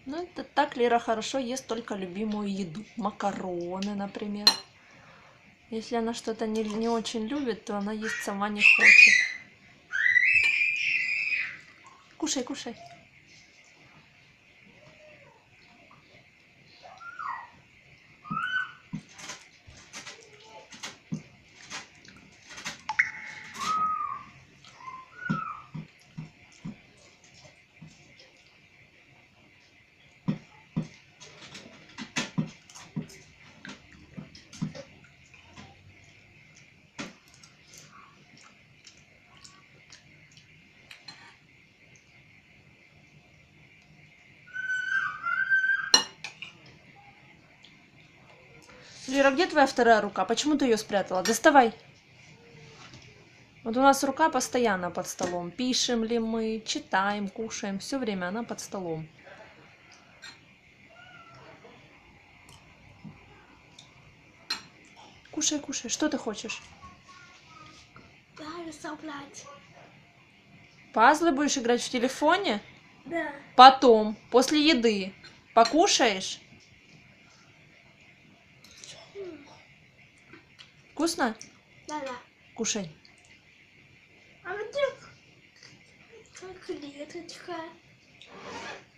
Ну, это так Лера хорошо ест только любимую еду. Макароны, например. Если она что-то не очень любит, то она есть сама не хочет. Кушай, кушай. Лера, где твоя вторая рука? Почему ты ее спрятала? Доставай. Вот у нас рука постоянно под столом. Пишем ли мы, читаем, кушаем. Все время она под столом. Кушай, кушай. Что ты хочешь? Собрать. Пазлы будешь играть в телефоне? Да. Потом, после еды. Покушаешь? Вкусно? Да. Кушай. А где клеточка?